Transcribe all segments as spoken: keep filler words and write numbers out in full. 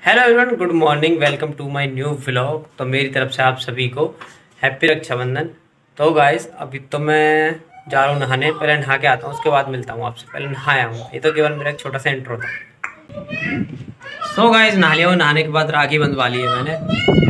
Hello everyone, good morning, welcome to my new vlog. तो मेरी तरफ से आप सभी को हैप्पी रक्षाबंधन। तो गाइस अभी तो मैं जा रहा हूँ नहाने, पहले नहा के आता हूँ, उसके बाद मिलता हूँ आपसे। पहले नहाया हूँ, ये तो केवल मेरा एक छोटा सा इंट्रो था। तो गाइस नहा लिया हूँ, नहाने के बाद राखी बंधवा ली है मैंने,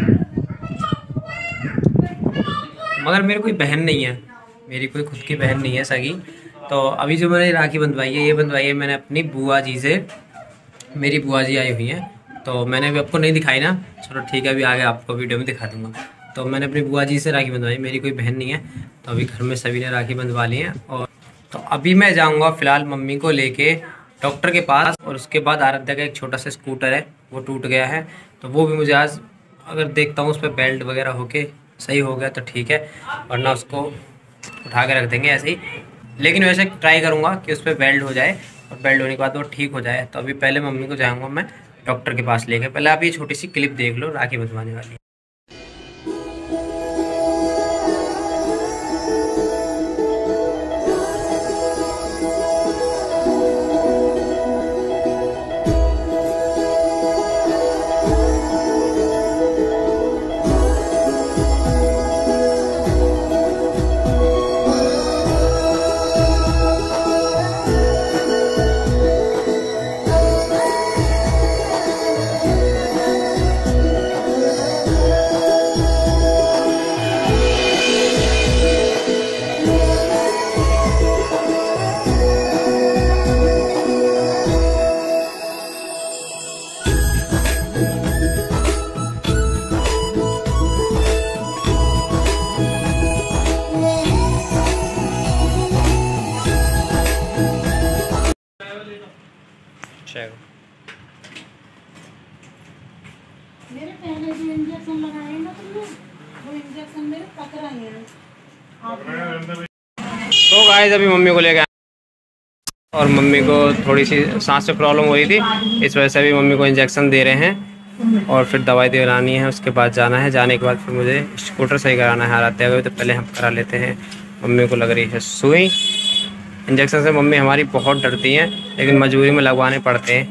मगर मेरी कोई बहन नहीं है, मेरी कोई खुद की बहन नहीं है सगी। तो अभी जो मैंने राखी बंधवाई है, ये बंधवाई है मैंने अपनी बुआ जी से। मेरी बुआ जी आई हुई हैं, तो मैंने अभी आपको नहीं दिखाई ना, चलो ठीक है, अभी आगे आपको वीडियो में दिखा दूंगा। तो मैंने अपनी बुआ जी से राखी बंधवाई, मेरी कोई बहन नहीं है। तो अभी घर में सभी ने राखी बंधवा ली है। और तो अभी मैं जाऊंगा फिलहाल मम्मी को लेके डॉक्टर के पास, और उसके बाद आराध्या का एक छोटा सा स्कूटर है वो टूट गया है, तो वो भी मुझे आज अगर देखता हूँ उस पर बेल्ट वगैरह होके सही हो गया तो ठीक है, वरना उसको उठा के रख देंगे ऐसे ही। लेकिन वैसे ट्राई करूँगा कि उस पर बेल्ट हो जाए, और बेल्ट होने के बाद वो ठीक हो जाए। तो अभी पहले मम्मी को जाऊँगा मैं डॉक्टर के पास लेके। पहले आप ये छोटी सी क्लिप देख लो राखी बंधवाने वाली। मेरे पहले जो इंजेक्शन लगाए ना तुमने, वो इंजेक्शन मेरे पक रहे हैं। तो गाइस अभी मम्मी को लेके आए, और मम्मी को थोड़ी सी सांस में प्रॉब्लम हो रही थी, इस वजह से अभी मम्मी को इंजेक्शन दे रहे हैं, और फिर दवाई दिलानी है। उसके बाद जाना है, जाने के बाद फिर मुझे स्कूटर सही कराना है। आते हुए तो पहले हम करा लेते हैं। मम्मी को लग रही है सुई। इंजेक्शन से मम्मी हमारी बहुत डरती हैं, लेकिन मजबूरी में लगवाने पड़ते हैं।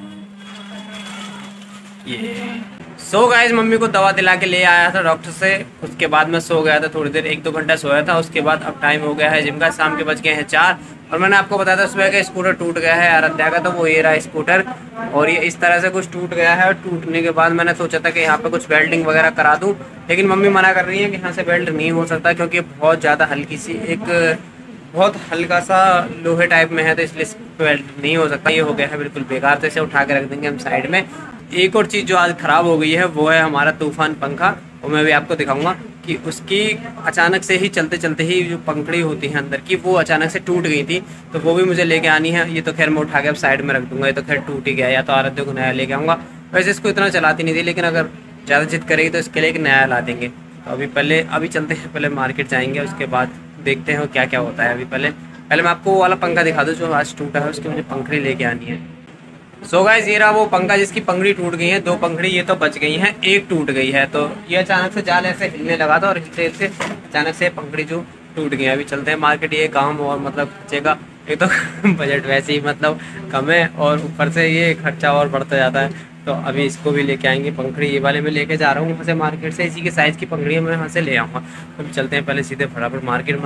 ये सो गाइस मम्मी को दवा दिला के ले आया था डॉक्टर से, उसके बाद मैं सो गया था थोड़ी देर, एक दो घंटा सोया था। उसके बाद अब टाइम हो गया है जिम का, शाम के बज गए हैं चार। और मैंने आपको बताया था सुबह का स्कूटर टूट गया है आराध्या का, तो वो ये रहा स्कूटर, और ये इस तरह से कुछ टूट गया है। और टूटने के बाद मैंने सोचा था कि यहाँ पे कुछ वेल्डिंग वगैरह करा दूँ, लेकिन मम्मी मना कर रही है कि यहाँ से वेल्ड नहीं हो सकता, क्योंकि बहुत ज़्यादा हल्की सी एक बहुत हल्का सा लोहे टाइप में है, तो इसलिए वेल्ड नहीं हो सकता। ये हो गया है बिल्कुल बेकार, तो इसे उठा के रख देंगे हम साइड में। एक और चीज़ जो आज ख़राब हो गई है वो है हमारा तूफान पंखा, और मैं भी आपको दिखाऊंगा कि उसकी अचानक से ही चलते चलते ही जो पंखड़ी होती है अंदर की, वो अचानक से टूट गई थी, तो वो भी मुझे लेके आनी है। ये तो खैर मैं उठा के अब साइड में रख दूंगा, ये तो खैर टूट ही गया, या तो आराध्य को नया लेके आऊँगा। वैसे इसको इतना चलाती नहीं थी, लेकिन अगर ज़्यादा जिद करेगी तो इसके लिए एक नया ला देंगे। तो अभी पहले अभी चलते हैं, पहले मार्केट जाएंगे, उसके बाद देखते हैं क्या क्या होता है। अभी पहले पहले मैं आपको वो वाला पंखा दिखा दूँ जो आज टूटा है, उसकी मुझे पंखड़ी लेके आनी है। सो गाइस ये रहा वो पंखा जिसकी पंखड़ी टूट गई है, दो पंखड़ी ये तो बच गई हैं, एक टूट गई है। तो ये अचानक से जाल ऐसे हिलने लगा था, और हिलते हिलते अचानक से पंखड़ी जो टूट गई है। अभी चलते हैं मार्केट, ये काम और मतलब खर्चेगा, एक तो बजट वैसे ही मतलब कम है, और ऊपर से ये खर्चा और बढ़ता जाता है। तो अभी इसको भी लेके आएंगे पंखड़ी, ये वाले मैं लेके जा रहा हूँ वहाँ से मार्केट से, इसी के साइज़ की पंखड़ी मैं वहाँ से ले आऊँगा। तो चलते हैं पहले सीधे फटाफट मार्केट में।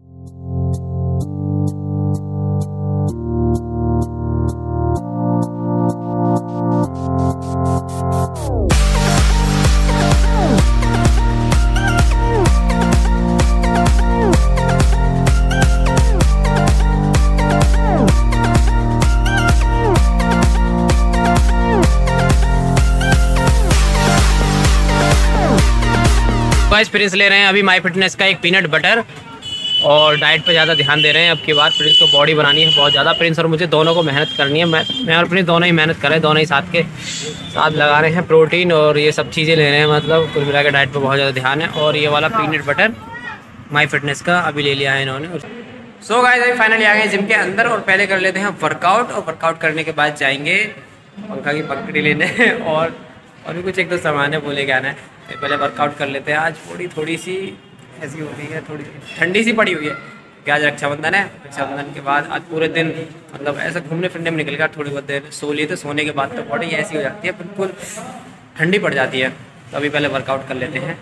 गाइस प्रिंस ले रहे हैं अभी माई फिटनेस का एक पीनट बटर, और डाइट पे ज़्यादा ध्यान दे रहे हैं। अब की बार प्रिंस को बॉडी बनानी है बहुत ज़्यादा, प्रिंस और मुझे दोनों को मेहनत करनी है। मैं मैं और प्रिंस दोनों ही मेहनत कर रहे हैं, दोनों ही साथ के साथ लगा रहे हैं प्रोटीन और ये सब चीज़ें ले रहे हैं, मतलब कुल मिला के डाइट पे बहुत ज़्यादा ध्यान है। और ये वाला पीनट बटर माई फिटनेस का अभी ले लिया है इन्होंने। सो गाइस अभी फाइनली आ गए जिम के अंदर, और पहले कर लेते हैं वर्कआउट, और वर्कआउट करने के बाद जाएंगे पंखा की पंखड़ी लेने, और और भी कुछ एक दो सामान है वो लेके आना है। पहले वर्कआउट कर लेते हैं। आज बॉडी थोड़ी सी ऐसी हो रही है, थोड़ी ठंडी सी पड़ी हुई है, कि आज रक्षाबंधन है। रक्षाबंधन के बाद आज पूरे दिन मतलब ऐसा घूमने फिरने में निकल गया, थोड़ी बहुत देर सो लिए, तो सोने के बाद तो बॉडी ऐसी हो जाती है बिल्कुल ठंडी पड़ जाती है। तो अभी पहले वर्कआउट कर लेते हैं।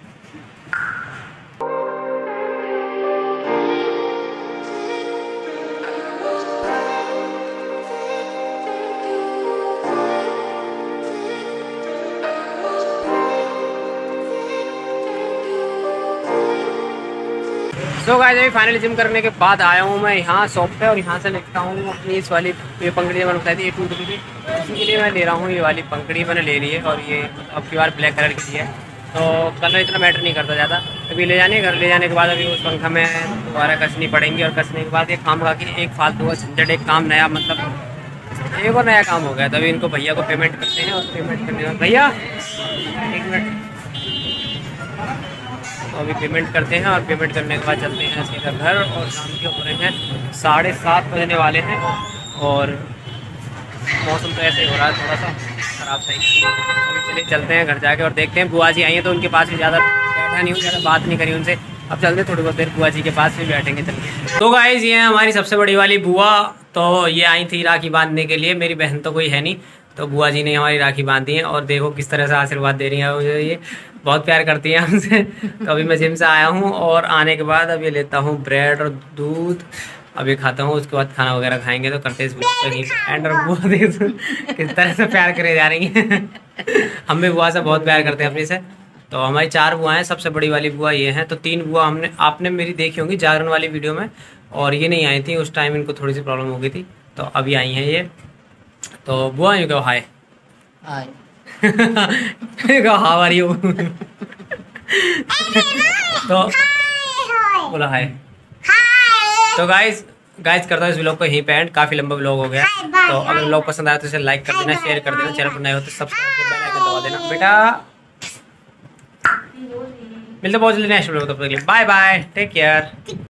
सो गाइस अभी फाइनली जिम करने के बाद आया हूँ मैं यहाँ शॉप पे, और यहाँ से लेता हूँ अपनी इस वाली ये पंखड़ी मैंने बताई थी, ये टूट गई थी, इसी के लिए मैं ले रहा हूँ। ये वाली पंखड़ी मैंने ले ली है, और ये अब की बार ब्लैक कलर की है, तो कलर इतना मैटर नहीं करता ज़्यादा। अभी ले जाने घर ले जाने के बाद अभी उस पंखा में दोबारा कसनी पड़ेंगी, और कसने के बाद एक काम का कि एक फालतू का झंझट, एक काम नया, मतलब एक और नया काम हो गया। तो अभी इनको भैया को पेमेंट करते हैं, और पेमेंट करने के बाद भैया एक मिनट, तो अभी पेमेंट करते हैं, और पेमेंट करने के बाद चलते हैं सीधा घर। और शाम के हो रहे हैं साढ़े सात बजने वाले हैं, और मौसम तो ऐसे ही हो रहा है थोड़ा सा ख़राब सही। अभी चलिए चलते हैं घर जाके और देखते हैं। बुआ जी आई हैं तो उनके पास भी ज़्यादा बैठा नहीं हूँ, ज़्यादा बात नहीं करी उनसे। अब चलते थोड़ी बहुत देर बुआ जी के पास भी बैठेंगे चलिए। तो गाइस ये है हमारी सबसे बड़ी वाली बुआ, तो ये आई थी राखी बांधने के लिए। मेरी बहन तो कोई है नहीं, तो बुआ जी ने हमारी राखी बांधी है, और देखो किस तरह से आशीर्वाद दे रही है मुझे, ये बहुत प्यार करती है हमसे। तो अभी मैं जिम से आया हूँ, और आने के बाद अभी लेता हूँ ब्रेड और दूध, अभी खाता हूँ, उसके बाद खाना वगैरह खाएंगे। तो करते इस ब्लॉग पे एंड। और बुआ देखो किस तरह से प्यार करे जा रही हैं। हम भी बुआ से बहुत प्यार करते हैं अपनी से। तो हमारी चार बुआ हैं, सबसे बड़ी वाली बुआ ये हैं। तो तीन बुआ हमने आपने मेरी देखी होंगी जागरण वाली वीडियो में, और ये नहीं आई थी उस टाइम, इनको थोड़ी सी प्रॉब्लम हो गई थी, तो अभी आई हैं ये। तो बुआ यू कहो hi hi how are you. तो बोला हाय। तो गाइज गाइज करता हूँ इस व्लॉग को यहीं पे एंड, काफ़ी लंबा व्लॉग हो गया। तो अगर व्लॉग पसंद आया तो इसे लाइक कर देना, शेयर कर देना, चैनल पर नए हो तो सब्सक्राइब करके बेल आइकन दबा देना। बेटा मिलते बहुत जल्दी नेक्स्ट व्लॉग, तब तक के लिए बाय बाय, टेक केयर।